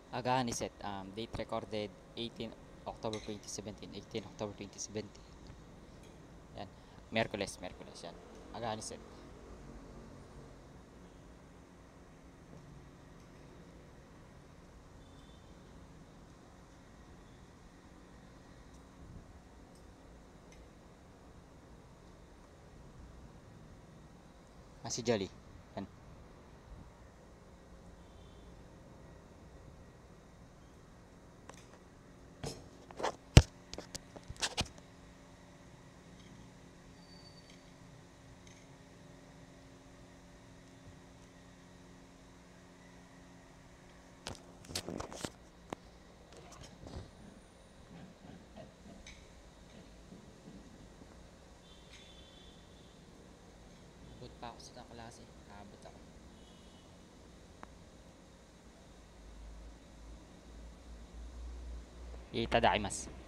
Agahan is set. Date recorded 18 October 2017. 18 October 2017. Yan. Merkules, Merkules yan. Agahan is set. Si Jolly. Yan. Abot pa ako sa klase. Abot ako. Itadakimasu.